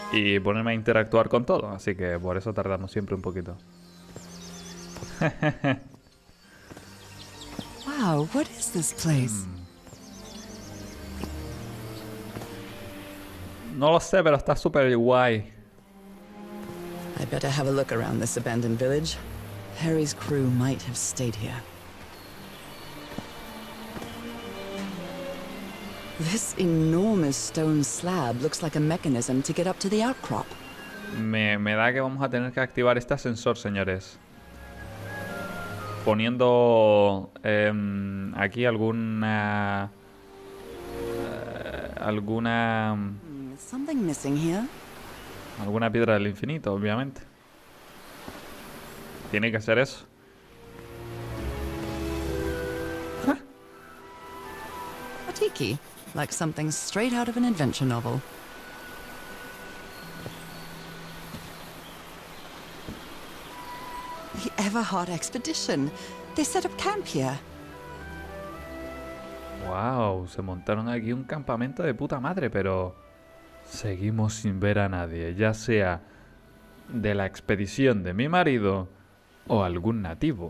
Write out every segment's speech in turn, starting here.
y ponerme a interactuar con todo. Así que por eso tardamos siempre un poquito. Wow, what is this place? No lo sé, pero está súper guay. I better have a look around this abandoned village. Harry's crew might have stayed here. This enormous stone slab looks like a mechanism to get up to the outcrop. Me da que vamos a tener que activar este ascensor, señores. Poniendo aquí alguna Something missing here. alguna piedra del infinito, obviamente. Tiene que ser eso. A tiki, like something straight out of an adventure novel. The Everhard expedition. They set up camp here. Wow, se montaron aquí un campamento de puta madre, pero seguimos sin ver a nadie, ya sea de la expedición de mi marido o algún nativo.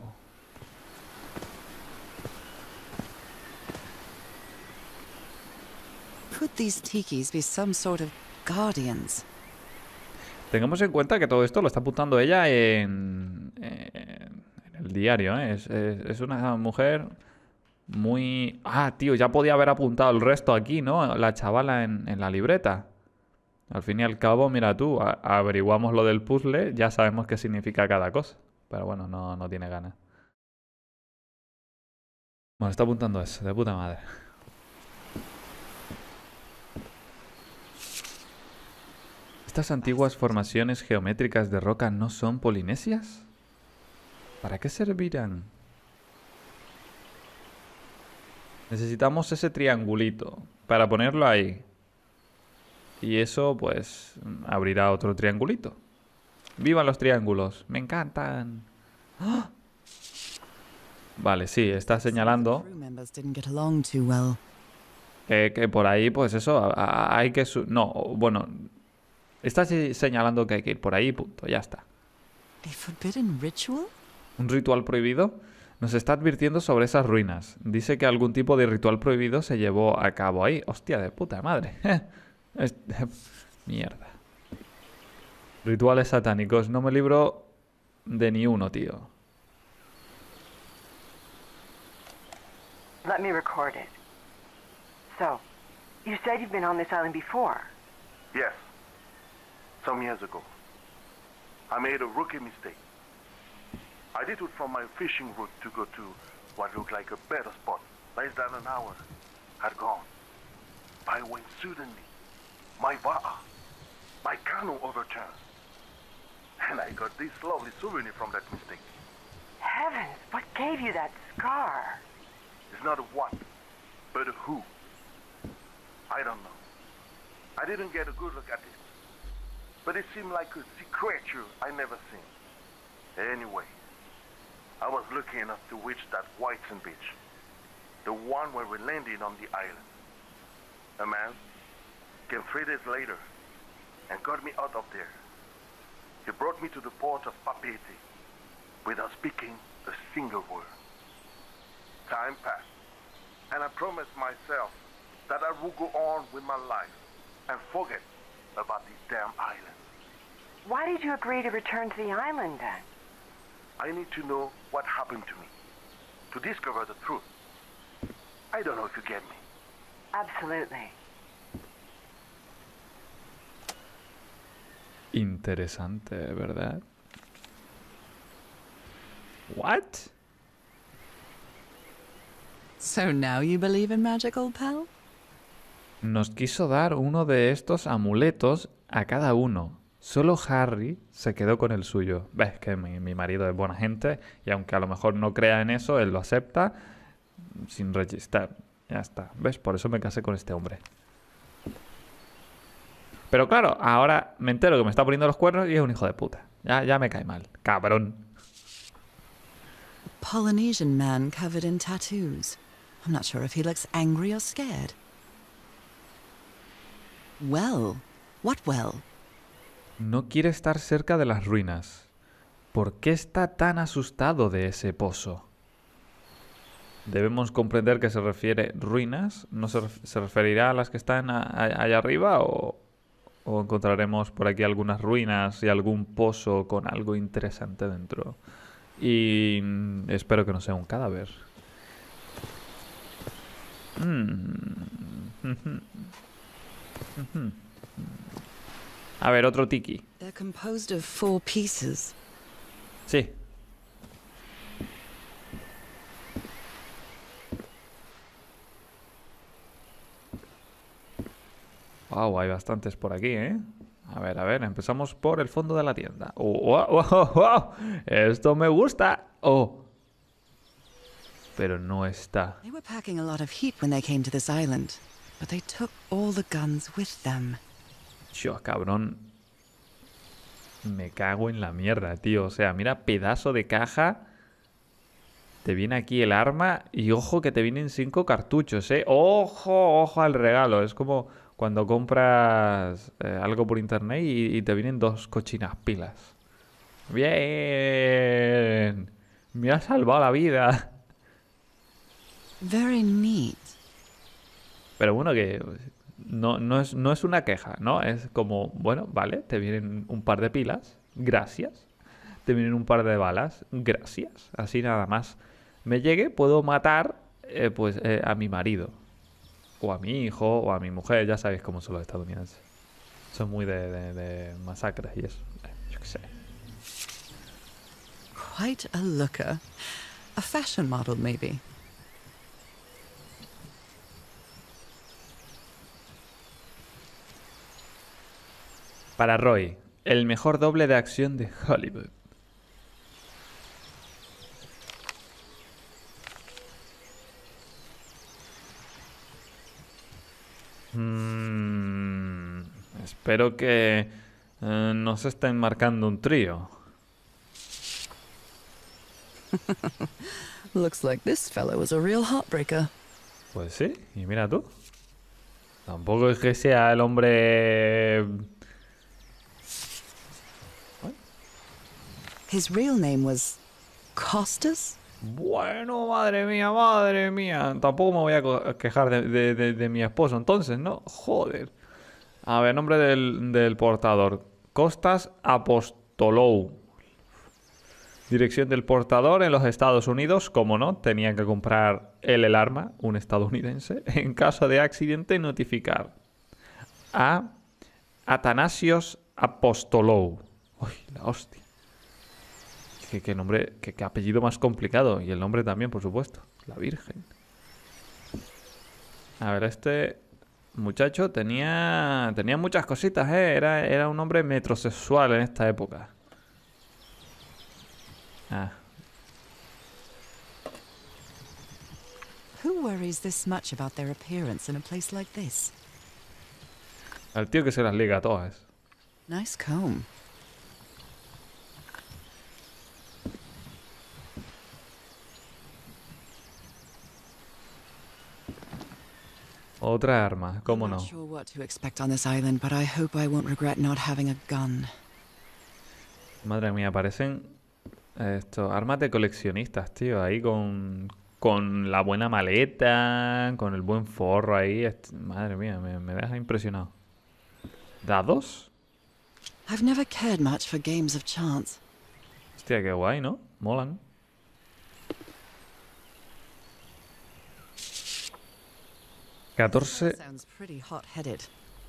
Could these tikis be some sort of guardians? Tengamos en cuenta que todo esto lo está apuntando ella en el diario, ¿eh? Es una mujer muy... Ah, tío, ya podía haber apuntado el resto aquí, ¿no? La chavala en la libreta. Al fin y al cabo, mira tú, averiguamos lo del puzzle, ya sabemos qué significa cada cosa. Pero bueno, no tiene ganas. Bueno, está apuntando eso, de puta madre. ¿Estas antiguas formaciones geométricas de roca no son polinesias? ¿Para qué servirán? Necesitamos ese triangulito para ponerlo ahí. Y eso, pues, abrirá otro triangulito. ¡Vivan los triángulos! ¡Me encantan! ¡Ah! Vale, sí, está señalando que por ahí, pues eso, hay que... No, bueno, está señalando que hay que ir por ahí, punto, ya está. A forbidden ritual? ¿Un ritual prohibido? Nos está advirtiendo sobre esas ruinas. Dice que algún tipo de ritual prohibido se llevó a cabo ahí. Hostia, de puta madre. Mierda. Rituales satánicos. No me libro de ni uno, tío. Let me record it. So, you said you've been on this island before. Yes. Some years ago. I made a rookie mistake. I detoured from my fishing route to go to what looked like a better spot. Less than an hour had gone. But when suddenly, my va'a, my canoe overturned. And I got this lovely souvenir from that mistake. Heavens, what gave you that scar? It's not a what, but a who. I don't know. I didn't get a good look at it. But it seemed like a sea creature I never seen. Anyway, I was lucky enough to reach that Whitesand beach. The one where we landed on the island. A man came 3 days later and got me out of there. He brought me to the port of Papeete without speaking a single word. Time passed, and I promised myself that I would go on with my life and forget about this damn island. Why did you agree to return to the island then? I need to know what happened to me, to discover the truth. I don't know if you get me. Absolutely. Interesante, ¿verdad? What? So now you believe in magic, old pal? Nos quiso dar uno de estos amuletos a cada uno. Solo Harry se quedó con el suyo. Ves que mi marido es buena gente y aunque a lo mejor no crea en eso, él lo acepta sin registrar. Ya está. ¿Ves? Por eso me casé con este hombre. Pero claro, ahora me entero que me está poniendo los cuernos y es un hijo de puta. Ya me cae mal. Cabrón. A Polynesian man covered in tattoos. I'm not sure if he looks angry or scared. Well, what well? No quiere estar cerca de las ruinas. ¿Por qué está tan asustado de ese pozo? Debemos comprender que se refiere ruinas. ¿No se referirá a las que están allá arriba o encontraremos por aquí algunas ruinas y algún pozo con algo interesante dentro? Y espero que no sea un cadáver. A ver, otro tiki. They're composed of 4 pieces. Sí. Wow, hay bastantes por aquí, ¿eh? A ver, empezamos por el fondo de la tienda. ¡Oh, wow, wow, wow! Esto me gusta. ¡Oh! Pero no está. They were packing a lot of heat when they came to this island, but they took all the guns with them. Yo, cabrón. Me cago en la mierda, tío. O sea, mira, pedazo de caja. Te viene aquí el arma y ojo que te vienen 5 cartuchos, ¿eh? ¡Ojo, ojo al regalo! Es como cuando compras algo por internet y te vienen 2 cochinas pilas. ¡Bien! Me ha salvado la vida. Very neat. Pero bueno, que no es una queja, ¿no? Es como, bueno, vale, te vienen un par de pilas, gracias. Te vienen un par de balas, gracias. Así nada más me llegue, puedo matar a mi marido. O a mi hijo, o a mi mujer, ya sabéis cómo son los estadounidenses. Son muy de masacres y eso. Yo qué sé. Quite a looker. A fashion model, maybe. Para Roy, el mejor doble de acción de Hollywood. Espero que no se estén marcando un trío. Looks like this fellow was a real heartbreaker. Pues sí, y mira tú. Tampoco es que sea el hombre... His real name was Costas? Bueno, madre mía. Tampoco me voy a quejar de mi esposo entonces, ¿no? Joder. A ver, nombre del portador. Costas Apostolou. Dirección del portador en los Estados Unidos. Como no, tenía que comprar él el arma, un estadounidense. En caso de accidente, notificar a Atanasios Apostolou. Uy, la hostia. Qué nombre, qué apellido más complicado. Y el nombre también, por supuesto. La Virgen. A ver, este muchacho tenía muchas cositas, ¿eh? Era un hombre metrosexual en esta época. Ah. Who worries this much about their appearance in a place like this? Al tío que se las liga a todas. Nice comb. Otra arma, cómo I'm no. not sure what to expect on this island, but I hope I won't regret not having a gun. Madre mía, parecen armas de coleccionistas, tío. Ahí con la buena maleta, con el buen forro ahí. Madre mía, me deja impresionado. ¿Dados? I've never cared much for games of chance. Hostia, qué guay, ¿no? Molan. Sounds pretty hot-headed.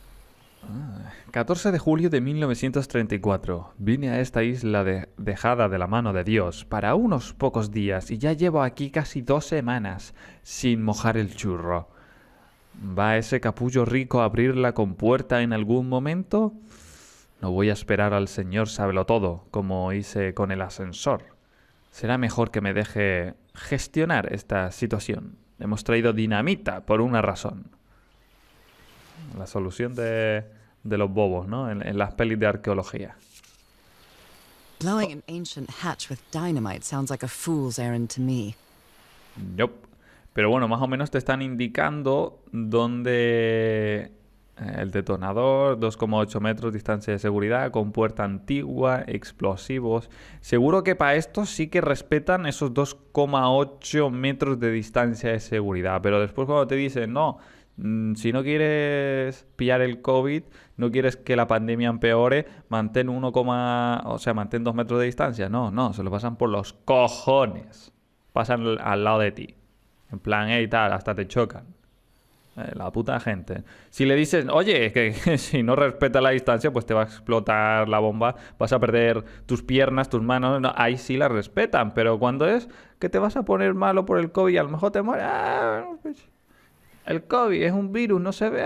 14 de julio de 1934. Vine a esta isla dejada de la mano de Dios para unos pocos días y ya llevo aquí casi 2 semanas sin mojar el churro. ¿Va ese capullo rico a abrir la compuerta en algún momento? No voy a esperar al señor Sabelotodo, como hice con el ascensor. Será mejor que me deje gestionar esta situación. Hemos traído dinamita por una razón. La solución de los bobos, ¿no? En las pelis de arqueología. Blowing an ancient hatch with dynamite sounds like a fool's errand to me. Nope. Pero bueno, más o menos te están indicando dónde El detonador, 2,8 metros distancia de seguridad, con puerta antigua, explosivos. Seguro que para esto sí que respetan esos 2,8 metros de distancia de seguridad. Pero después cuando te dicen, no, si no quieres pillar el COVID, no quieres que la pandemia empeore, mantén o sea, mantén 2 metros de distancia. No, no, se lo pasan por los cojones. Pasan al lado de ti. En plan, y tal, hasta te chocan. La puta gente. Si le dices, oye, que si no respetas la distancia, pues te va a explotar la bomba, vas a perder tus piernas, tus manos. No, ahí sí la respetan, pero cuando es que te vas a poner malo por el COVID y a lo mejor te mueres. Bueno, pues, el COVID es un virus, no se ve.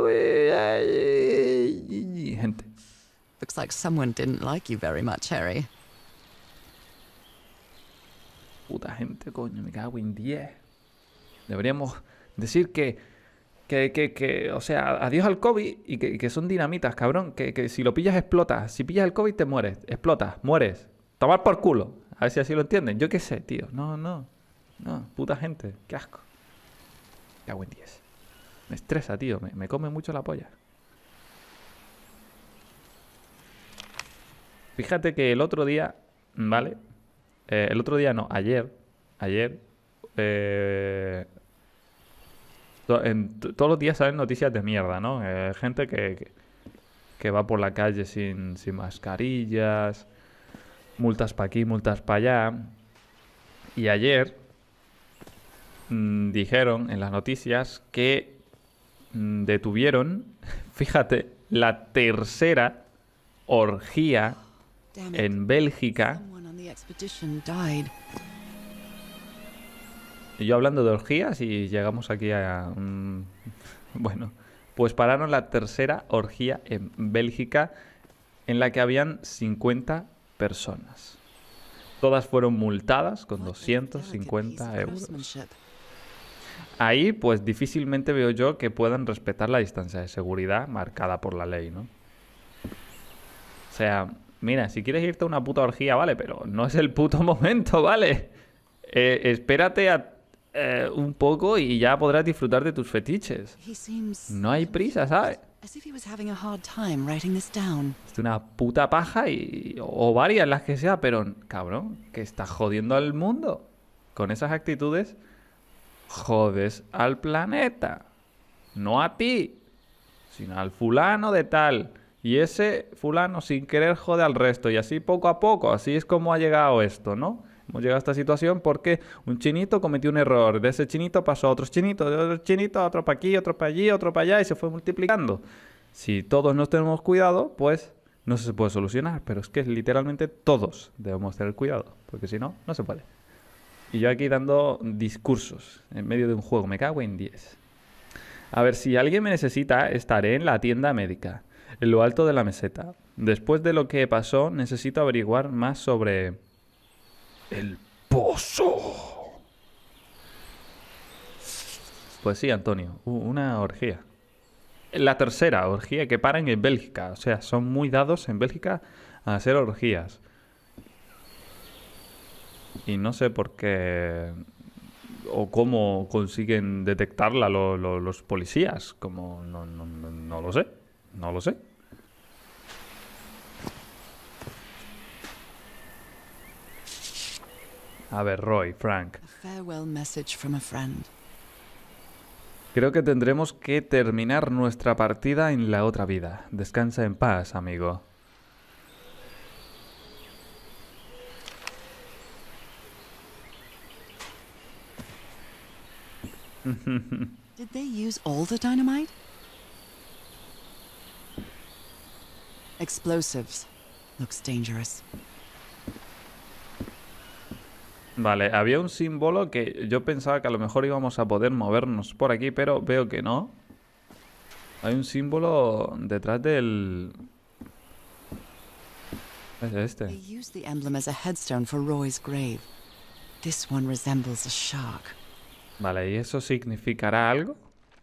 Gente. Looks like someone didn't like you very much, Harry. Puta gente, coño, me cago en 10. Deberíamos decir o sea, adiós al COVID y que son dinamitas, cabrón. Que si lo pillas, explotas. Si pillas el COVID, te mueres. Explotas, mueres. Tomar por culo. A ver si así lo entienden. Yo qué sé, tío. No, puta gente. Qué asco. Cago en 10. Me estresa, tío. Me come mucho la polla. Fíjate que el otro día, ¿vale? El otro día no, ayer. Todos los días salen noticias de mierda, ¿no? Gente que va por la calle sin mascarillas, multas para aquí, multas para allá. Y ayer dijeron en las noticias que detuvieron, fíjate, la tercera orgía en Bélgica. Someone on the expedition died. Y yo hablando de orgías y llegamos aquí a bueno, pues pararon la tercera orgía en Bélgica en la que habían 50 personas. Todas fueron multadas con 250 euros. Ahí pues difícilmente veo yo que puedan respetar la distancia de seguridad marcada por la ley, ¿no? O sea, mira, si quieres irte a una puta orgía, vale, pero no es el puto momento, ¿vale? Espérate un poco y ya podrás disfrutar de tus fetiches. No hay prisa, ¿sabes? Es una puta paja o varias las que sea, pero cabrón, que estás jodiendo al mundo. Con esas actitudes jodes al planeta. No a ti, sino al fulano de tal. Y ese fulano sin querer jode al resto. Y así poco a poco, así es como ha llegado esto, ¿no? Hemos llegado a esta situación porque un chinito cometió un error. De ese chinito pasó a otros chinitos, de otros chinitos, a otro para aquí, otro para allí, otro para allá y se fue multiplicando. Si todos nos tenemos cuidado, pues no se puede solucionar. Pero es que literalmente todos debemos tener cuidado. Porque si no, no se puede. Y yo aquí dando discursos en medio de un juego. Me cago en 10. A ver, si alguien me necesita, estaré en la tienda médica, en lo alto de la meseta. Después de lo que pasó, necesito averiguar más sobre el pozo. Pues sí, Antonio, una orgía. La tercera orgía que paran en Bélgica. O sea, son muy dados en Bélgica a hacer orgías. Y no sé por qué o cómo consiguen detectarla los policías. Como no lo sé. No lo sé. A ver, Roy, Frank. A farewell message from a friend. Creo que tendremos que terminar nuestra partida en la otra vida. Descansa en paz, amigo. Did they use all the dynamite? Explosives. Looks dangerous. Vale, había un símbolo que yo pensaba que a lo mejor íbamos a poder movernos por aquí, pero veo que no. Hay un símbolo detrás del... Es este. They used the emblem as a headstone for Roy's grave. This one resembles a shark. Vale, ¿y eso significará algo?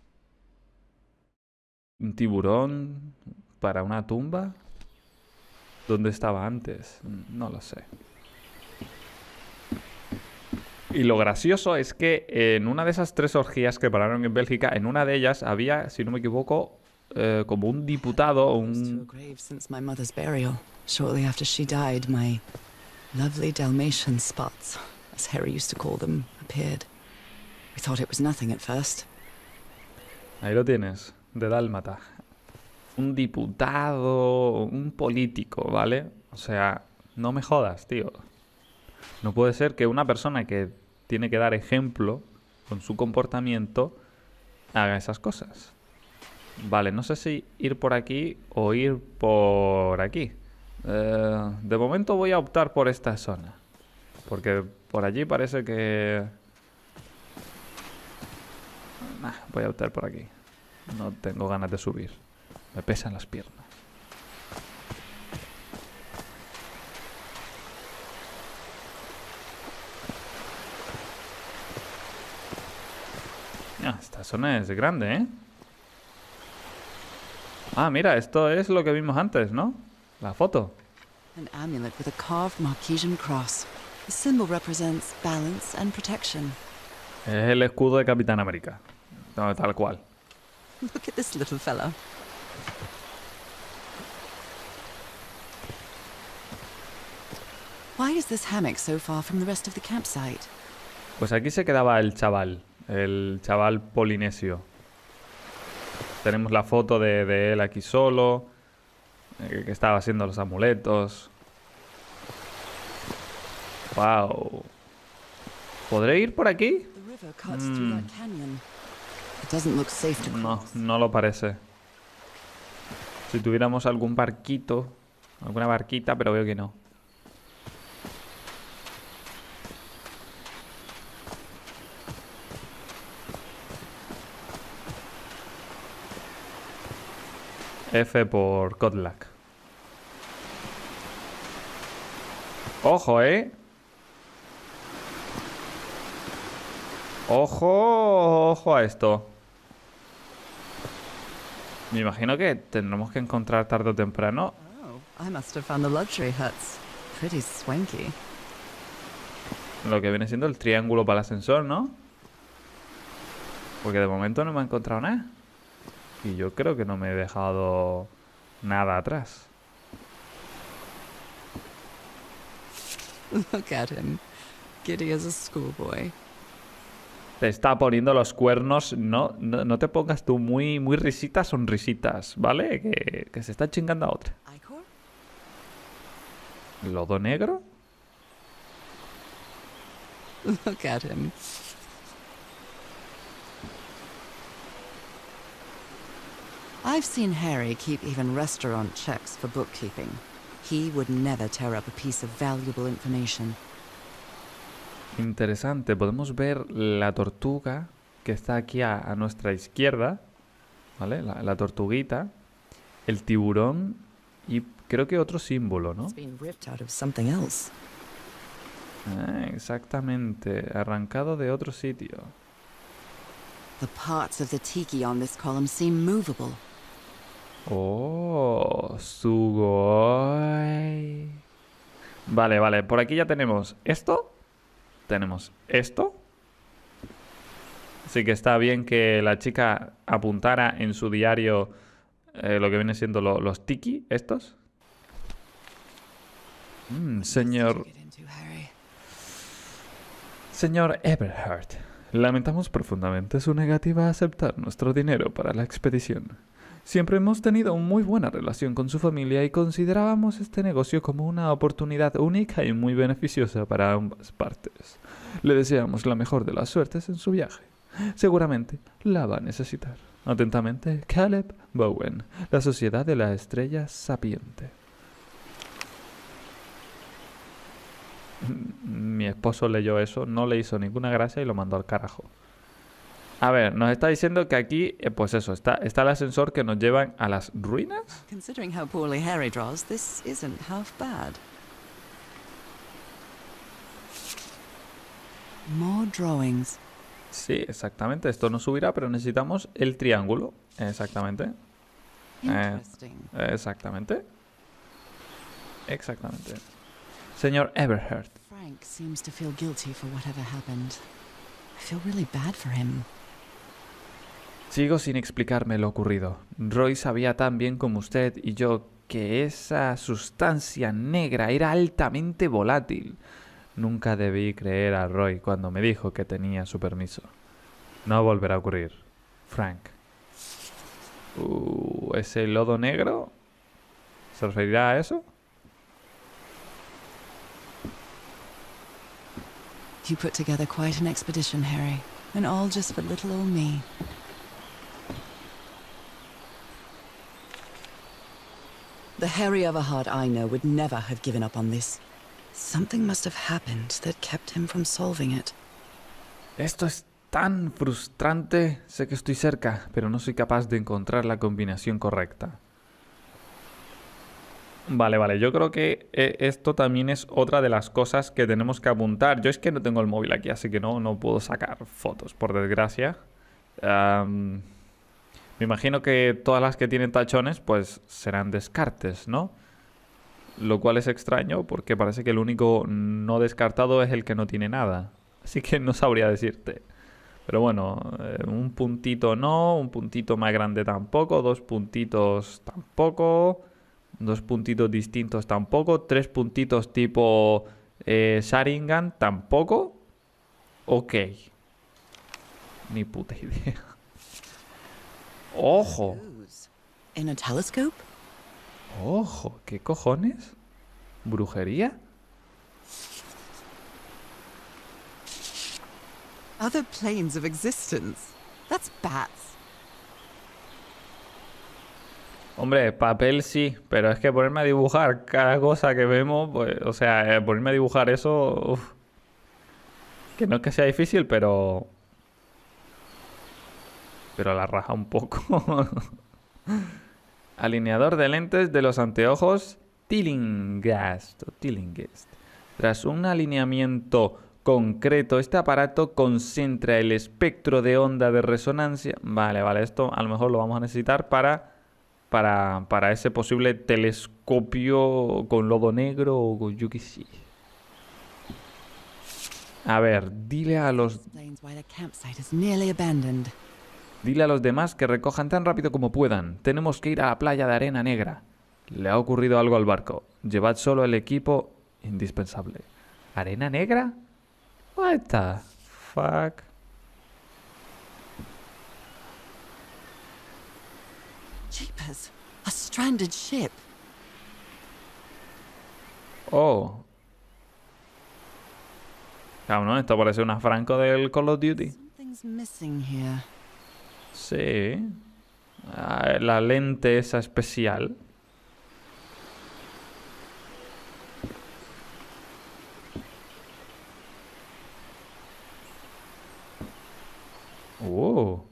¿Un tiburón para una tumba? ¿Dónde estaba antes? No lo sé. Y lo gracioso es que en una de esas 3 orgías que pararon en Bélgica, en una de ellas había, si no me equivoco, como un diputado, Close to a un... grave since my mother's burial. Shortly after she died, my lovely Dalmatian spots, as Harry used to call them, appeared. We thought it was nothing at first. Ahí lo tienes, de dálmata. Un diputado, un político, ¿vale? O sea, no me jodas, tío. No puede ser que una persona que tiene que dar ejemplo con su comportamiento haga esas cosas. Vale, no sé si ir por aquí o ir por aquí. De momento voy a optar por esta zona. Porque por allí parece que... voy a optar por aquí. No tengo ganas de subir. Me pesan las piernas. Esta zona es grande, ¿eh? Ah, mira, esto es lo que vimos antes, ¿no? La foto. An amulet with a carved Marquesian cross. The symbol represents balance and protection. Es el escudo de Capitán América. No, tal cual. Look at this little fella. Why is this hammock so far from the rest of the campsite? Pues aquí se quedaba el chaval polinesio. Tenemos la foto de él aquí solo, que estaba haciendo los amuletos. Wow. ¿Podré ir por aquí? The river cuts through that canyon. It doesn't look safe to No, cross. no lo parece. Si tuviéramos algún barquito, alguna barquita, pero veo que no. F por Kodlak. Ojo, ¿eh? Ojo a esto. Me imagino que tendremos que encontrar tarde o temprano. Oh, I must have found the luxury huts. Pretty swanky. Lo que viene siendo el triángulo para el ascensor, ¿no? Porque de momento no me he encontrado nada. Y yo creo que no me he dejado nada atrás. Look at him. Giddy as a schoolboy. Te está poniendo los cuernos. No te pongas tú muy risitas, sonrisitas, ¿vale? Que se está chingando a otra. Icor? ¿Lodo negro? Look at him. I've seen Harry keep even restaurant checks for bookkeeping. He would never tear up a piece of valuable information. Interesante. Podemos ver la tortuga que está aquí a nuestra izquierda. ¿Vale? La tortuguita. El tiburón. Y creo que otro símbolo, ¿no? It's been ripped out of something else. Ah, exactamente. Arrancado de otro sitio. The parts of the tiki on this column seem movable. Oh, sugoi. Vale. Por aquí ya tenemos esto. Tenemos esto. Así que está bien que la chica apuntara en su diario lo que viene siendo los tiki, estos. Señor... Get into, Harry. Señor Eberhard, lamentamos profundamente su negativa a aceptar nuestro dinero para la expedición. Siempre hemos tenido una muy buena relación con su familia y considerábamos este negocio como una oportunidad única y muy beneficiosa para ambas partes. Le deseamos la mejor de las suertes en su viaje. Seguramente la va a necesitar. Atentamente, Caleb Bowen, la Sociedad de la Estrella Sapiente. Mi esposo leyó eso, no le hizo ninguna gracia y lo mandó al carajo. A ver, nos está diciendo que aquí, pues eso, está el ascensor que nos lleva a las ruinas. Considering how poorly Harry draws, this isn't half bad. More drawings. Sí, exactamente, esto nos subirá, pero necesitamos el triángulo. Exactamente. Interesting. Exactamente. Señor Eberhard. Frank seems to feel guilty for whatever happened. I feel really bad for him. Sigo sin explicarme lo ocurrido. Roy sabía tan bien como usted y yo que esa sustancia negra era altamente volátil. Nunca debí creer a Roy cuando me dijo que tenía su permiso. No volverá a ocurrir. Frank. ¿Ese lodo negro? ¿Se referirá a eso? You put together quite an expedition, Harry. And all just for little old me. The Harry Everhard I know would never have given up on this. Something must have happened that kept him from solving it. Esto es tan frustrante. Sé que estoy cerca, pero no soy capaz de encontrar la combinación correcta. Vale, yo creo que esto también es otra de las cosas que tenemos que apuntar. Yo es que no tengo el móvil aquí, así que no puedo sacar fotos, por desgracia. Me imagino que todas las que tienen tachones, pues serán descartes, ¿no? Lo cual es extraño, porque parece que el único no descartado es el que no tiene nada. Así que no sabría decirte. Pero bueno, un puntito no, un puntito más grande tampoco, 2 puntitos tampoco... 2 puntitos distintos tampoco. 3 puntitos tipo Sharingan tampoco. Ok. Ni puta idea. ¡Ojo! In a telescope? ¡Ojo! ¿Qué cojones? ¿Brujería? Other planes of existence. That's bats. Hombre, papel sí, pero es que ponerme a dibujar cada cosa que vemos, pues, o sea, ponerme a dibujar eso, uf, que no es que sea difícil, pero la raja un poco. Alineador de lentes de los anteojos Tillinghast. Tras un alineamiento concreto, este aparato concentra el espectro de onda de resonancia. Vale, esto a lo mejor lo vamos a necesitar para ese posible telescopio con lodo negro o con yo qué sé. A ver, dile a los demás que recojan tan rápido como puedan. Tenemos que ir a la playa de arena negra. Le ha ocurrido algo al barco. Llevad solo el equipo indispensable. ¿Arena negra? What the fuck? Jeepers, a stranded ship. Oh. Cabrón, esto parece una Franco del Call of Duty. Something's missing here. Sí. La lente esa especial. Oh.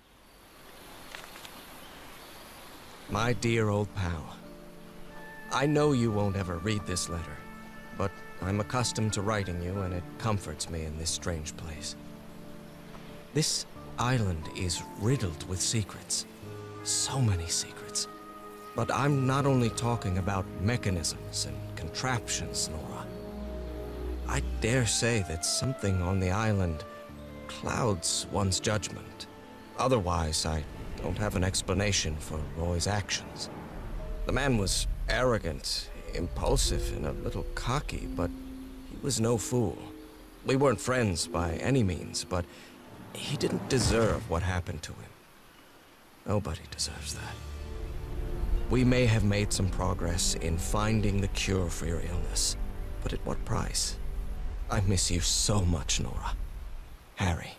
My dear old pal, I know you won't ever read this letter, but I'm accustomed to writing you and it comforts me in this strange place. This island is riddled with secrets. So many secrets. But I'm not only talking about mechanisms and contraptions, Nora. I dare say that something on the island clouds one's judgment. Otherwise, I don't have an explanation for Roy's actions. The man was arrogant, impulsive, and a little cocky, but he was no fool. We weren't friends by any means, but he didn't deserve what happened to him. Nobody deserves that. We may have made some progress in finding the cure for your illness, but at what price? I miss you so much, Nora. Harry.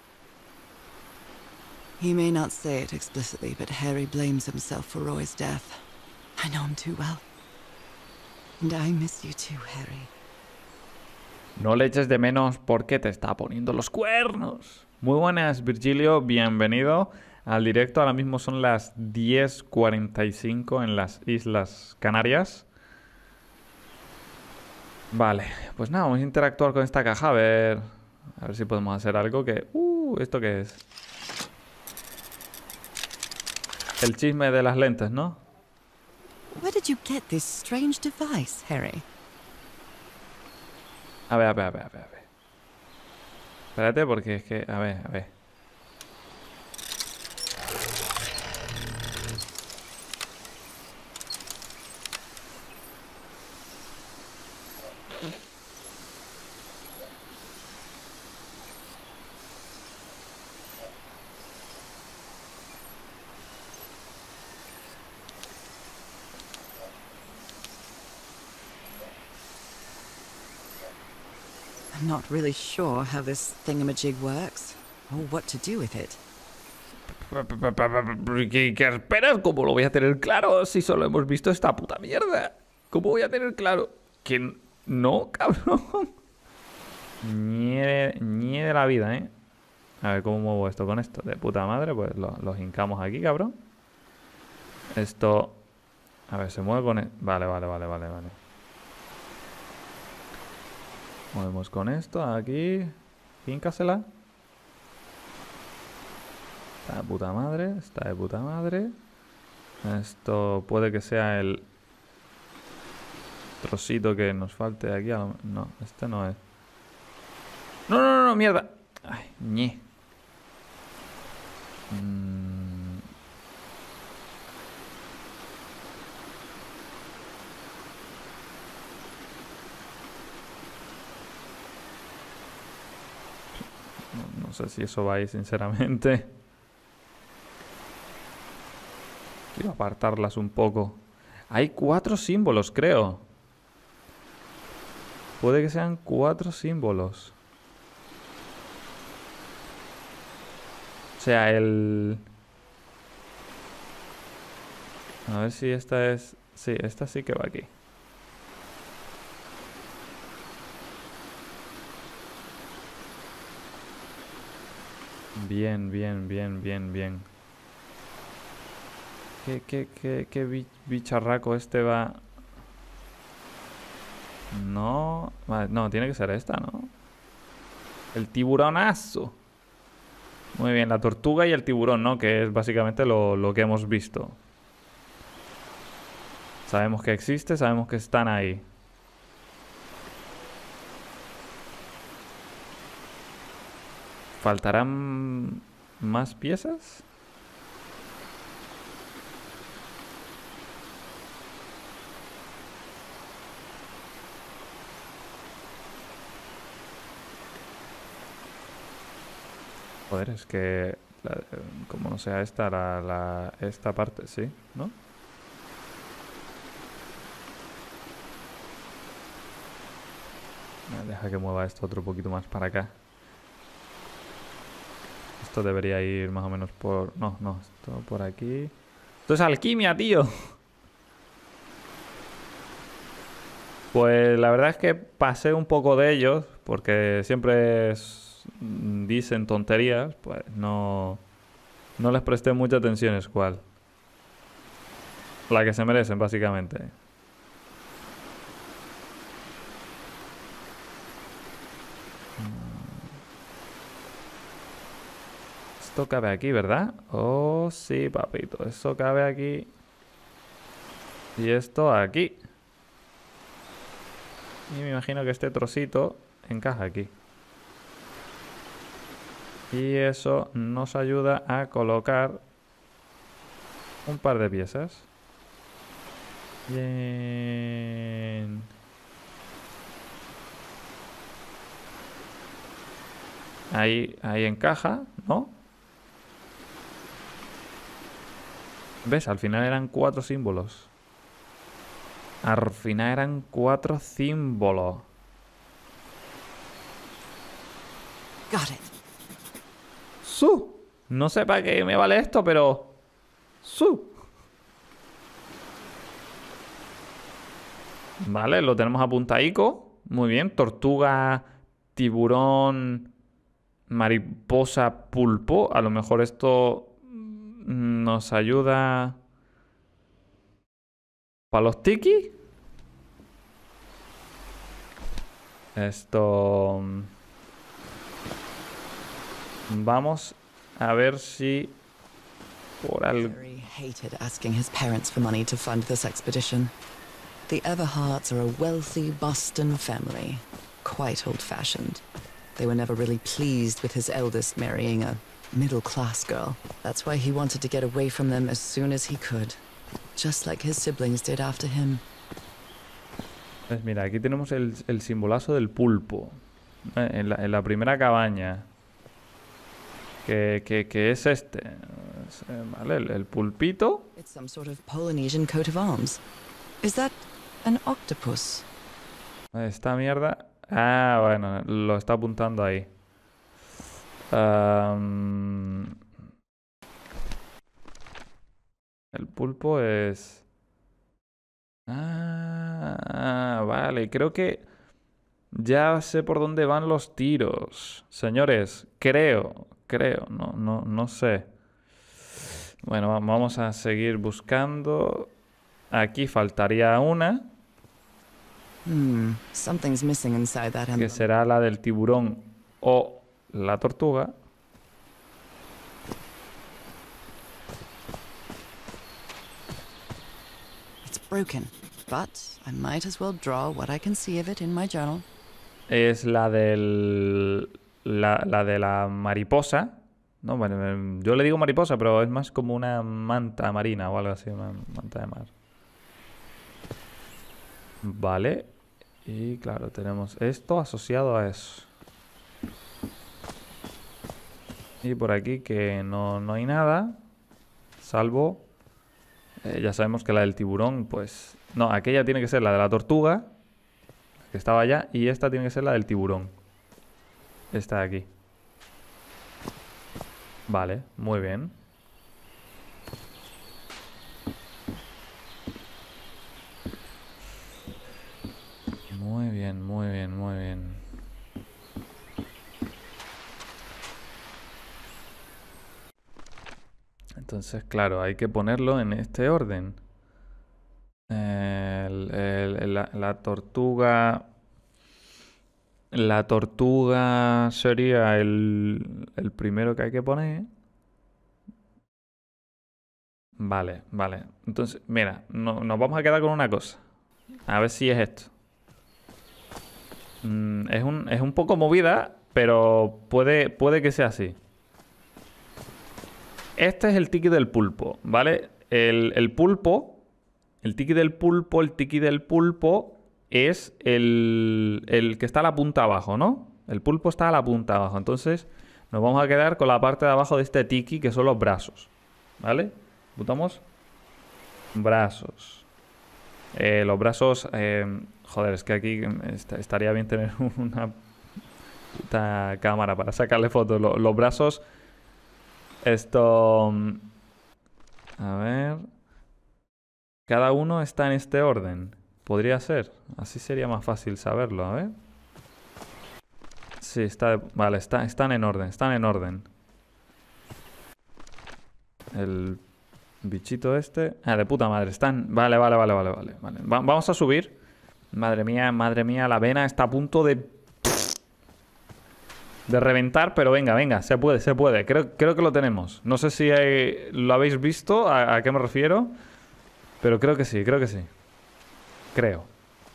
He may not say it explicitly, but Harry blames himself for Roy's death. I know him too well. And I miss you too, Harry. No le eches de menos porque te está poniendo los cuernos. Muy buenas, Virgilio. Bienvenido al directo. Ahora mismo son las 10:45 en las Islas Canarias. Vale, pues nada, vamos a interactuar con esta caja. A ver si podemos hacer algo que... ¿esto qué es? El chisme de las lentes, ¿no? Where did you get this strange device, Harry? A ver. Espérate, porque es que... A ver. I'm not really sure how this thingamajig works, or what to do with it. ¿Qué esperas? ¿Cómo lo voy a tener claro si solo hemos visto esta puta mierda? ¿Cómo voy a tener claro? Que no, cabrón. Ni de la vida, ¿eh? A ver, ¿cómo muevo esto con esto? De puta madre, pues los hincamos aquí, cabrón. Esto... A ver, se mueve con... Vale. Movemos con esto aquí. Híncasela. Está de puta madre, está de puta madre. Esto puede que sea el trocito que nos falte de aquí. No, este no es. No, mierda. Ay, ñe. No sé si eso va ahí, sinceramente. Quiero apartarlas un poco. Hay 4 símbolos, creo. Puede que sean 4 símbolos. O sea, el... A ver si esta es... Sí, esta sí que va aquí. Bien. ¿Qué bicharraco este va? No... Vale, no, tiene que ser esta, ¿no? El tiburonazo. Muy bien, la tortuga y el tiburón, ¿no? Que es básicamente lo que hemos visto. Sabemos que existe, sabemos que están ahí. ¿Faltarán más piezas? Joder, es que... como no sea esta, esta parte, sí, ¿no? Deja que mueva esto otro poquito más para acá. Esto debería ir más o menos por... No, esto por aquí. Esto es alquimia, tío. Pues la verdad es que pasé un poco de ellos, porque siempre dicen tonterías, pues no les presté mucha atención, es cual. La que se merecen, básicamente. Esto cabe aquí, ¿verdad? Oh, sí, papito. Eso cabe aquí. Y esto aquí. Y me imagino que este trocito encaja aquí. Y eso nos ayuda a colocar un par de piezas. Bien. Ahí encaja, ¿no? ¿Ves? Al final eran 4 símbolos. Al final eran 4 símbolos. Got it. No sé para qué me vale esto, pero... Vale, lo tenemos apuntadico. Muy bien, tortuga, tiburón, mariposa, pulpo. A lo mejor esto nos ayuda... ¿Para los tiki? Esto... Vamos a ver si... Por algo... Harry hated asking his parents for money to fund this expedition. The Everharts are a wealthy Boston family, quite old-fashioned. They were never really pleased with his eldest marrying a middle-class girl. That's why he wanted to get away from them as soon as he could, just like his siblings did after him. Pues mira, aquí tenemos el simbolazo del pulpo. En la primera cabaña. Que es este. Vale, el pulpito. It's some sort of Polynesian coat of arms. Is that an octopus? Esta mierda. Ah, bueno, lo está apuntando ahí. El pulpo es... Ah, vale, creo que ya sé por dónde van los tiros. Señores, creo, no sé. Bueno, vamos a seguir buscando. Aquí faltaría una, Something's missing inside that que emblem. será la del tiburón o la tortuga. It's broken, but I might as well draw what I can see of it in my journal. Es la del... La de la mariposa. No, bueno, yo le digo mariposa, pero es más como una manta marina o algo así, una manta de mar. Vale. Y claro, tenemos esto asociado a eso. Y por aquí que no hay nada. Salvo... ya sabemos que la del tiburón, pues... No, aquella tiene que ser la de la tortuga, que estaba allá, y esta tiene que ser la del tiburón. Esta de aquí. Vale, muy bien. Muy bien, muy bien, muy bien. Entonces, claro, hay que ponerlo en este orden. La tortuga... La tortuga sería el primero que hay que poner. Vale, vale. Entonces, mira, nos vamos a quedar con una cosa. A ver si es esto. Es un poco movida, pero puede que sea así. Este es el tiki del pulpo, ¿vale? El pulpo, el tiki del pulpo es el que está a la punta abajo, ¿no? El pulpo está a la punta abajo. Entonces nos vamos a quedar con la parte de abajo de este tiki, que son los brazos, ¿vale? Botamos brazos. Los brazos... joder, es que aquí estaría bien tener una puta cámara para sacarle fotos. Los brazos... Esto... A ver... Cada uno está en este orden. Podría ser. Así sería más fácil saberlo. A ver. Sí, vale, están en orden. Están en orden. El bichito este... Ah, de puta madre. Están... Vale. Vamos a subir. Madre mía, la vena está a punto de reventar, pero venga, se puede. Creo que lo tenemos. No sé si lo habéis visto, a qué me refiero, pero creo que sí. Creo.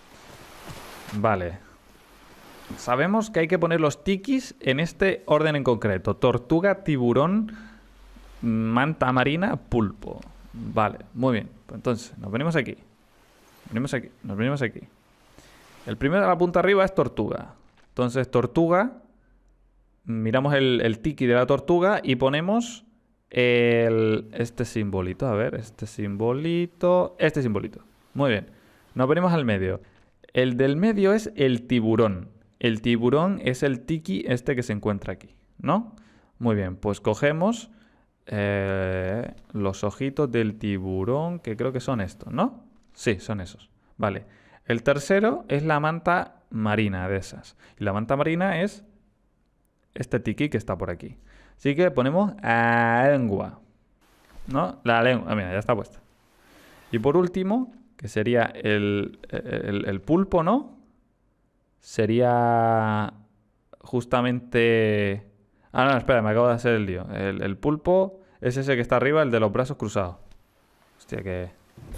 Vale. Sabemos que hay que poner los tikis en este orden en concreto. Tortuga, tiburón, manta marina, pulpo. Vale, muy bien. Entonces, nos venimos aquí. Nos venimos aquí. El primero de la punta arriba es tortuga. Entonces, tortuga. Miramos el tiki de la tortuga y ponemos este simbolito. A ver, este simbolito. Muy bien. Nos venimos al medio. El del medio es el tiburón. El tiburón es el tiki este que se encuentra aquí, ¿no? Muy bien, pues cogemos los ojitos del tiburón, que creo que son estos, ¿no? Sí, son esos. Vale. El tercero es la manta marina de esas. Y la manta marina es este tiki que está por aquí. Así que ponemos a lengua, ¿no? La lengua. Ah, mira, ya está puesta. Y por último, que sería el pulpo, ¿no? Sería justamente... Ah, no, espera, me acabo de hacer el lío. El pulpo es ese que está arriba, el de los brazos cruzados. Hostia, que...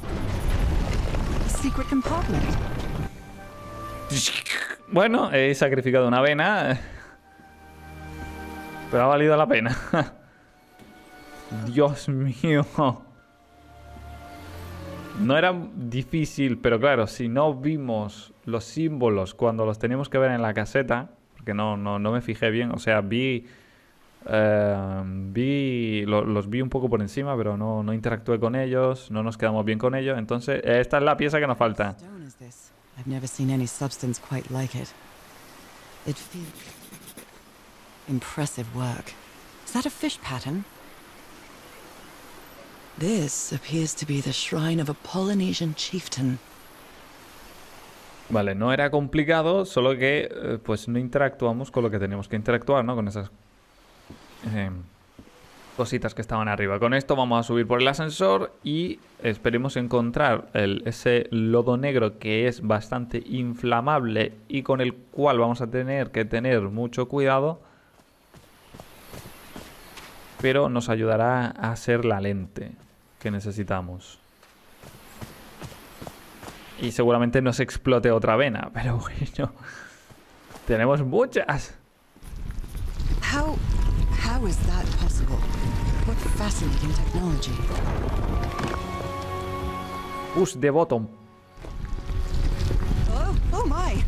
Secret compartment. Bueno, he sacrificado una vena. Pero ha valido la pena. Dios mío. No era difícil, pero claro, si no vimos los símbolos cuando los teníamos que ver en la caseta, porque no me fijé bien, o sea, los vi un poco por encima, pero no interactué con ellos, no nos quedamos bien con ellos, entonces esta es la pieza que nos falta. Stone is this? I've never seen any substance quite like it. It feels impressive work. Is that a fish pattern? This appears to be the shrine of a Polynesian chieftain. Vale, no era complicado, solo que pues no interactuamos con lo que teníamos que interactuar, ¿no? Con esas cositas que estaban arriba. Con esto vamos a subir por el ascensor y esperemos encontrar ese lodo negro que es bastante inflamable y con el cual vamos a tener que tener mucho cuidado, pero nos ayudará a hacer la lente que necesitamos. Y seguramente nos explote otra vena, pero bueno, tenemos muchas. How is that possible? What fascinating technology. Push the button. Oh my.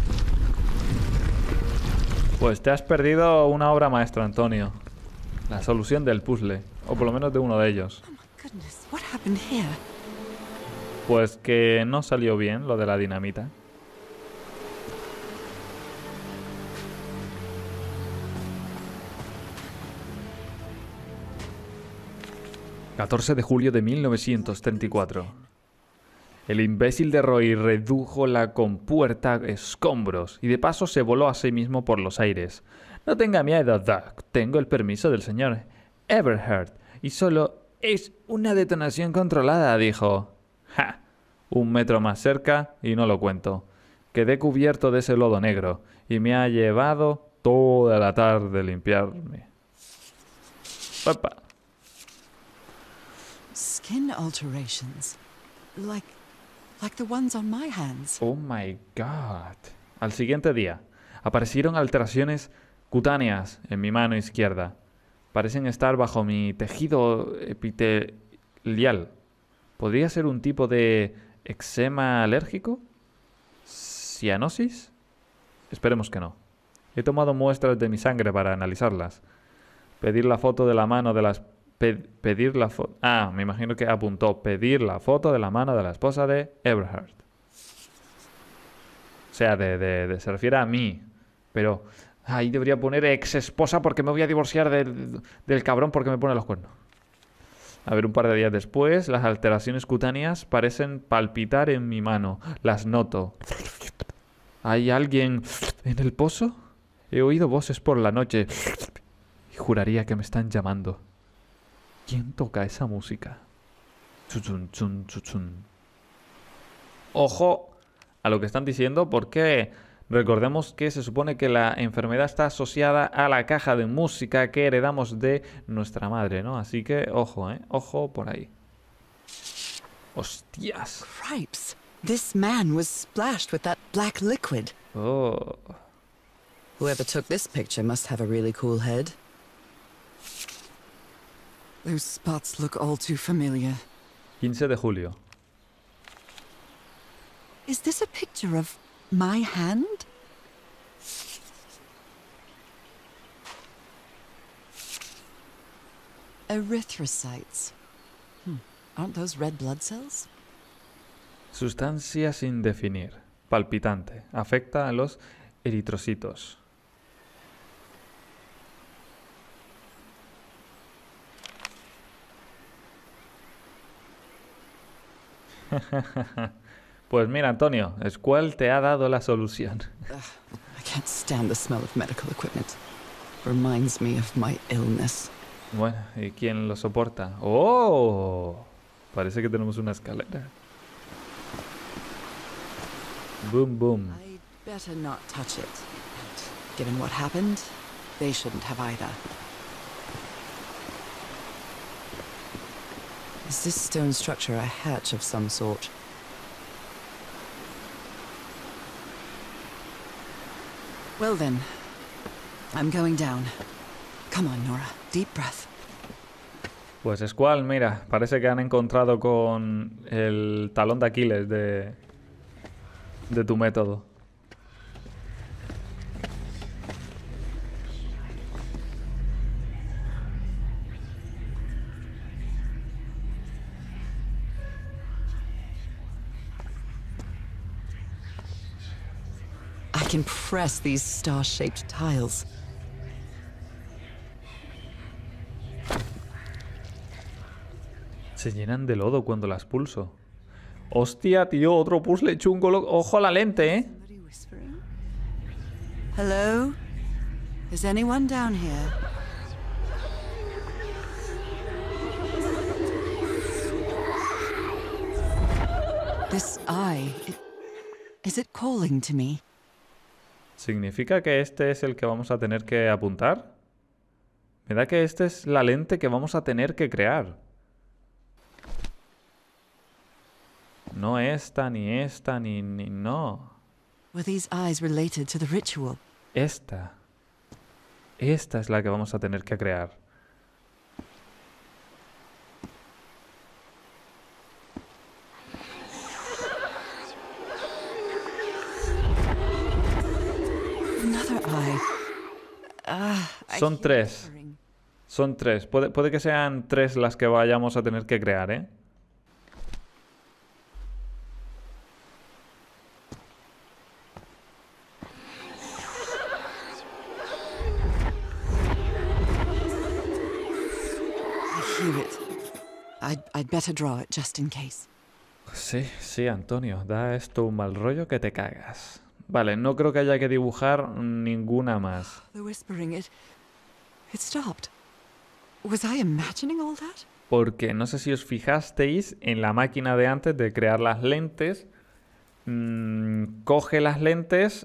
Pues te has perdido una obra maestra, Antonio. La solución del puzzle, o por lo menos de uno de ellos. Oh my goodness, what happened here? Pues que no salió bien lo de la dinamita. ...14 de julio de 1934... El imbécil de Roy redujo la compuerta a escombros... ...y de paso se voló a sí mismo por los aires... No tenga miedo, Doc. Tengo el permiso del señor Everhart... ...y solo es una detonación controlada, dijo... ¡Ja! 1 metro más cerca y no lo cuento. Quedé cubierto de ese lodo negro y me ha llevado toda la tarde limpiarme. ¡Opa! Skin alterations. Like the ones on my hands. Oh my god. Al siguiente día, aparecieron alteraciones cutáneas en mi mano izquierda. Parecen estar bajo mi tejido epitelial. ¿Podría ser un tipo de eczema alérgico? ¿Cianosis? Esperemos que no. He tomado muestras de mi sangre para analizarlas. Pedir la foto de la mano de las... pedir la foto... Ah, me imagino que apuntó. Pedir la foto de la mano de la esposa de Everhart. O sea, se refiere a mí. Pero ahí debería poner ex esposa porque me voy a divorciar del cabrón porque me pone los cuernos. A ver, un par de días después, las alteraciones cutáneas parecen palpitar en mi mano. Las noto. ¿Hay alguien en el pozo? He oído voces por la noche y juraría que me están llamando. ¿Quién toca esa música? Chuchun, chun, chuchun. Ojo a lo que están diciendo porque recordemos que se supone que la enfermedad está asociada a la caja de música que heredamos de nuestra madre, ¿no? Así que ojo, ojo por ahí. ¡Hostias! Cripes. This man was splashed with that black liquid. Oh. Whoever took this picture must have a really cool head. Those spots look all too familiar. 15 de julio. Is this a picture of my hand? Erythrocytes. Aren't those red blood cells? Sustancia sin definir. Palpitante. Afecta a los eritrocitos. Pues mira, Antonio, Squall te ha dado la solución. I can't stand the smell of medical equipment. Reminds me of my illness. Bueno, ¿y quién lo soporta? ¡Oh! Parece que tenemos una escalera. Boom, boom. I'd better not touch it. And given what happened, they shouldn't have either. Is this stone structure a hatch of some sort? Well then, I'm going down. Come on, Nora. Deep breath. Pues Squall, mira, parece que han encontrado con el talón de Aquiles de tu método. I can press these star-shaped tiles. Se llenan de lodo cuando las pulso. Hostia, tío, otro puzzle chungo. Ojo a la lente, ¿eh? Somebody whispering? Hello? Is anyone down here? This eye, is it calling to me? ¿Significa que este es el que vamos a tener que apuntar? Me da que esta es la lente que vamos a tener que crear. No esta, ni no. Were these eyes related to the ritual? Esta. Esta es la que vamos a tener que crear. Another eye. I Son hear tres. whispering. Son tres. Puede que sean tres las que vayamos a tener que crear, ¿eh? I hear it. I'd better draw it just in case. Sí, Antonio. Da esto un mal rollo que te cagas. Vale, no creo que haya que dibujar ninguna más. The whispering, it stopped. Was I imagining all that? Porque no sé si os fijasteis en la máquina de antes de crear las lentes. Coge las lentes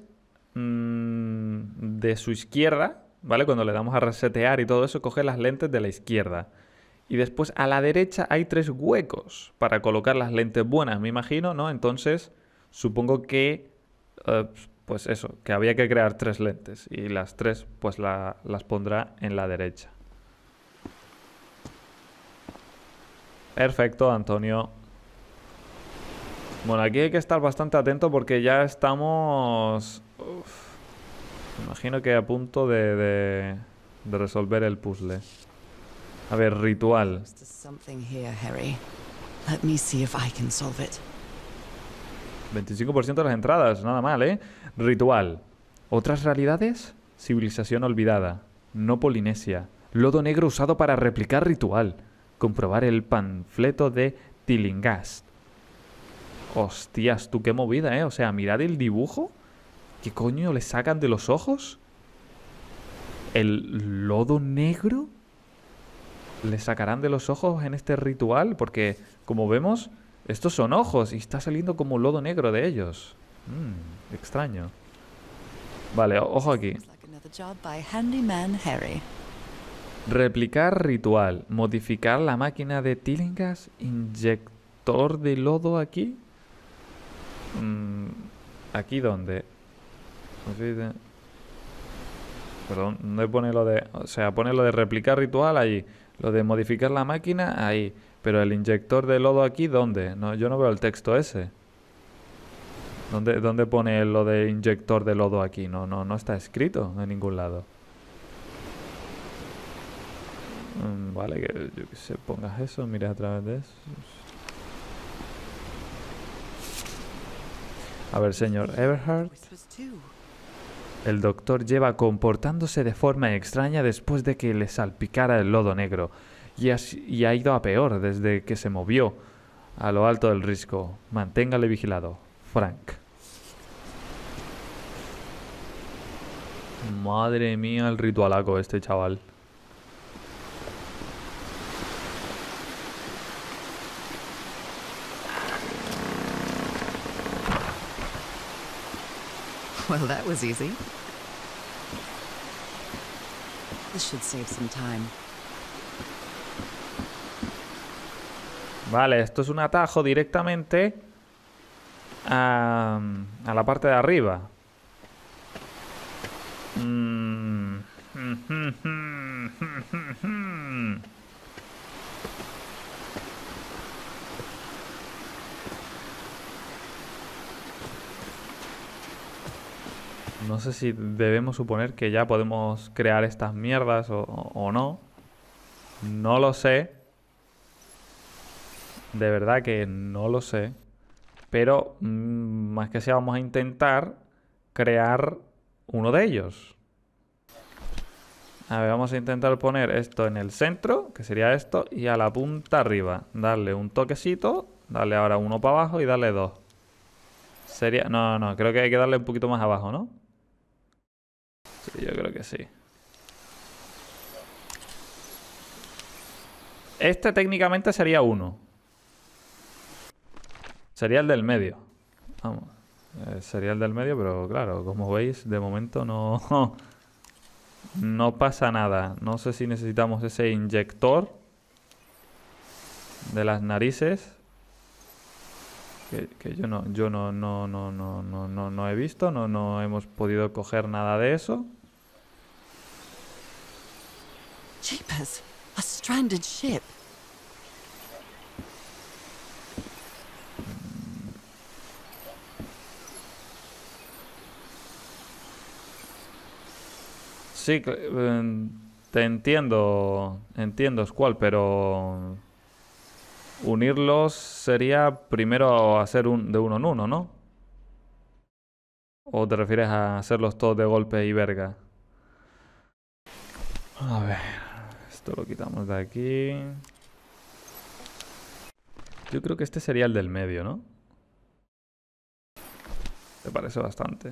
de su izquierda, ¿vale? Cuando le damos a resetear y todo eso, coge las lentes de la izquierda. Y después a la derecha hay 3 huecos para colocar las lentes buenas, me imagino, ¿no? Entonces, supongo que, pues eso, que había que crear 3 lentes. Y las 3, pues las pondrá en la derecha. Perfecto, Antonio. Bueno, aquí hay que estar bastante atento porque ya estamos... me imagino que a punto de resolver el puzzle. A ver, ritual. There's something here, Harry. Let me see if I can solve it. 25% de las entradas, nada mal, ¿eh? Ritual. ¿Otras realidades? Civilización olvidada. No Polinesia. Lodo negro usado para replicar ritual. Comprobar el panfleto de Tillinghast. Hostias, tú qué movida, ¿eh? O sea, mirad el dibujo. ¿Qué coño le sacan de los ojos? ¿El lodo negro? ¿Le sacarán de los ojos en este ritual? Porque, como vemos, estos son ojos y está saliendo como lodo negro de ellos. Extraño. Vale, ojo aquí. Looks like another job by Handyman Harry. Replicar ritual. Modificar la máquina de Tillinghast. Inyector de lodo aquí. ¿Aquí dónde? Perdón, ¿dónde pone lo de...? O sea, pone lo de replicar ritual allí. Lo de modificar la máquina ahí. Pero el inyector de lodo aquí, ¿dónde? No, yo no veo el texto ese. ¿Dónde pone lo de inyector de lodo aquí? No está escrito en ningún lado. Vale, que yo que sé, pongas eso, mires a través de eso. A ver, señor Everhart. Whispers too. El doctor lleva comportándose de forma extraña después de que le salpicara el lodo negro. Y ha ido a peor desde que se movió a lo alto del risco. Manténgale vigilado. Frank. Madre mía, el ritualaco este chaval. Well, that was easy. This should save some time. Vale, esto es un atajo directamente a la parte de arriba. No sé si debemos suponer que ya podemos crear estas mierdas o no. No lo sé. De verdad que no lo sé. Pero más que sea vamos a intentar crear uno de ellos. A ver, vamos a intentar poner esto en el centro, que sería esto, y a la punta arriba. Darle un toquecito, darle ahora uno para abajo y darle dos. Sería... No, creo que hay que darle un poquito más abajo, ¿no? Sí, yo creo que sí. Este técnicamente sería uno. Sería el del medio. Vamos. Sería el del medio, pero claro, como veis, de momento no... No pasa nada. No sé si necesitamos ese inyector de las narices. Que yo no he visto. No hemos podido coger nada de eso. Jeepers, a stranded ship. Sí, te entiendo, Squall, pero unirlos sería primero hacer de uno en uno, ¿no? ¿O te refieres a hacerlos todos de golpe y verga? A ver, esto lo quitamos de aquí. Yo creo que este sería el del medio, ¿no? ¿Te parece bastante?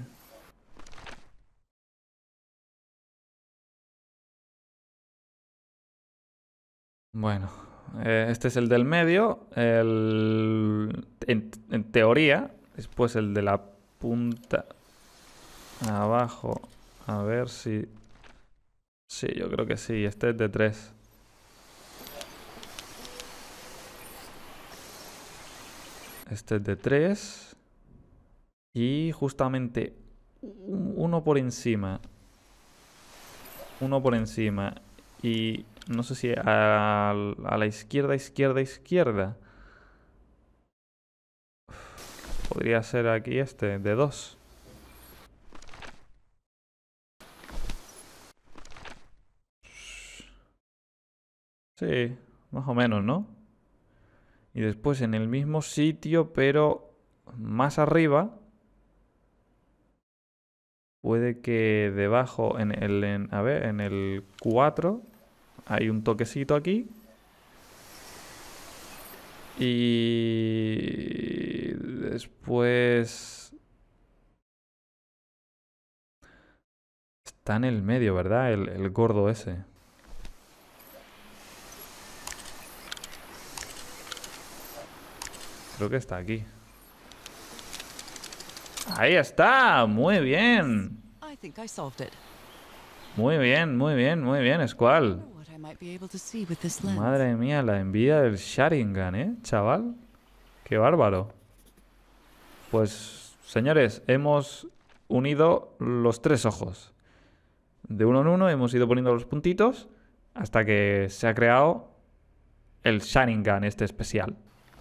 Bueno, este es el del medio. En teoría, después el de la punta abajo. A ver si... Sí, yo creo que sí. Este es de 3. Este es de 3. Y justamente uno por encima. Uno por encima. Y no sé si a la izquierda. Podría ser aquí este, de 2. Sí, más o menos, ¿no? Y después en el mismo sitio, pero más arriba. Puede que debajo, a ver, en el 4, hay un toquecito aquí. Y después... Está en el medio, ¿verdad? El gordo ese. Creo que está aquí. ¡Ahí está! ¡Muy bien! I think I solved it. Muy bien, Squall. What I might be able to see with this lens. Madre mía, la envidia del Sharingan, ¿eh, chaval? ¡Qué bárbaro! Pues, señores, hemos unido los 3 ojos. De uno en uno hemos ido poniendo los puntitos hasta que se ha creado el Sharingan este especial.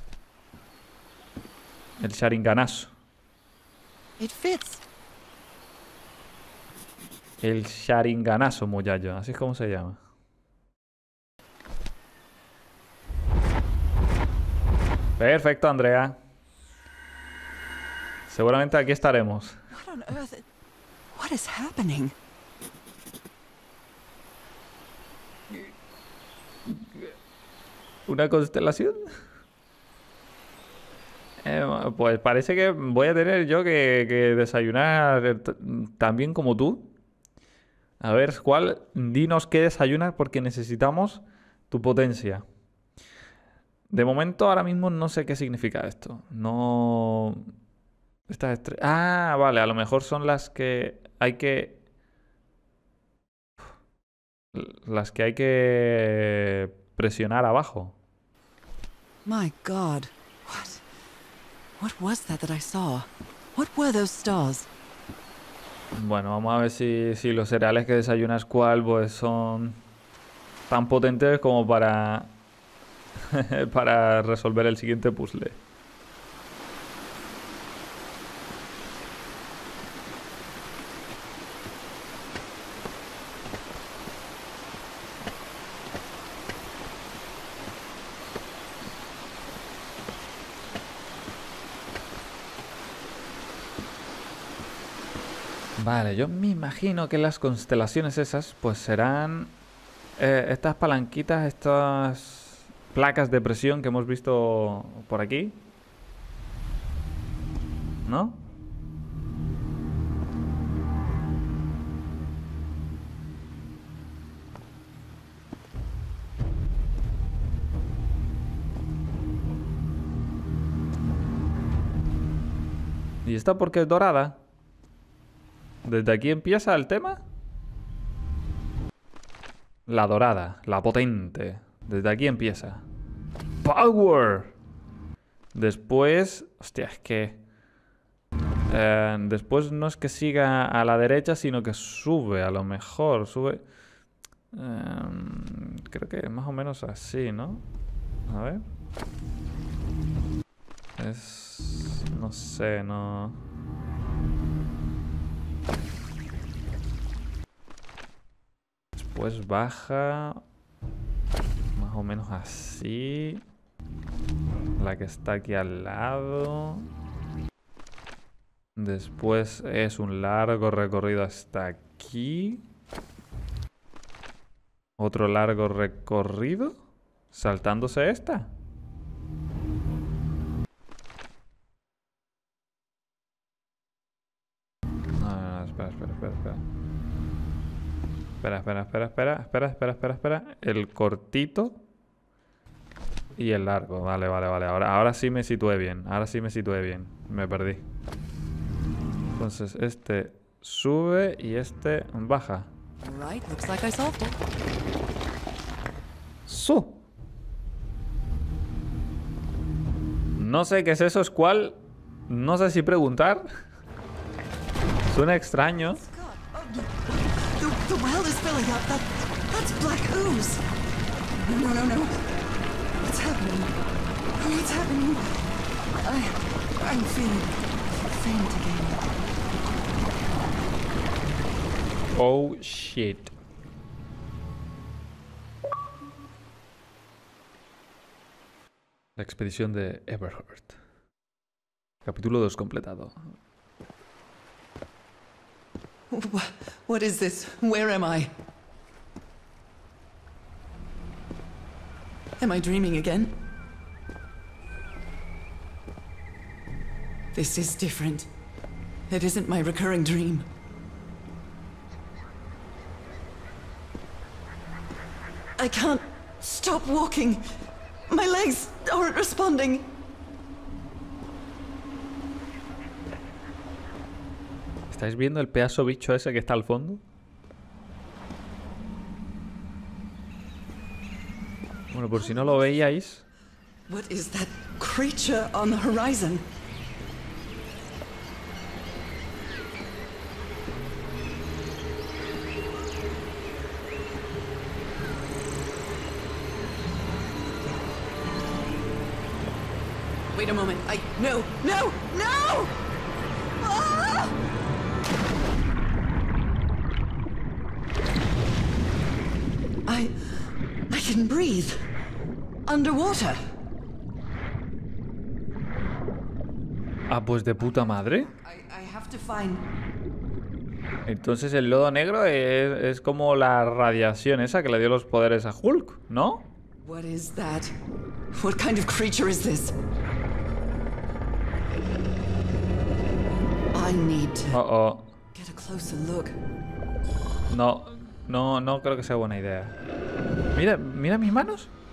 El Sharinganazo. It fits. El Sharinganazo, muchacho. Así es como se llama. Perfecto, Andrea. Seguramente aquí estaremos. What on earth? What is happening? ¿Una constelación? Pues parece que voy a tener yo que desayunar también como tú. A ver, Squall, dinos qué desayunas porque necesitamos tu potencia. De momento, ahora mismo no sé qué significa esto. No... Ah, vale, a lo mejor son las que hay que... Las que hay que presionar abajo. My God. What was that I saw? What were those stars? Bueno, vamos a ver si los cereales que desayuna Squall pues son tan potentes como para para resolver el siguiente puzzle. Vale, yo me imagino que las constelaciones esas pues serán estas palanquitas, estas placas de presión que hemos visto por aquí, ¿no? ¿Y esta por qué es dorada? ¿Desde aquí empieza el tema? La dorada, la potente. Desde aquí empieza. ¡Power! Después... Hostia, es que... después no es que siga a la derecha, sino que sube, a lo mejor. Sube... creo que más o menos así, ¿no? A ver... Es... No sé, no... Después baja... Más o menos así... La que está aquí al lado... Después es un largo recorrido hasta aquí... Otro largo recorrido... Saltándose esta... Espera. El cortito y el largo. Vale. Ahora sí me situé bien. Me perdí. Entonces este sube y este baja. No sé qué es eso, es cuál. No sé si preguntar. Suena extraño. The well is filling up. That's black ooze. No. What's happening? What's happening? I'm feeling faint again. Oh shit. La expedición de Everheart. Capítulo 2 completado. What is this? Where am I? Am I dreaming again? This is different. It isn't my recurring dream. I can't stop walking. My legs aren't responding. ¿Estáis viendo el pedazo bicho ese que está al fondo? Bueno, por si no lo veíais. What is that creature on the horizon? Wait a moment. No! Ah! I can breathe. Underwater. Ah, pues de puta madre. I have to find... Entonces el lodo negro es como la radiación esa que le dio los poderes a Hulk, ¿no? What is that? What kind of creature is this? I need to get a closer look. No creo que sea buena idea. Mira mis manos.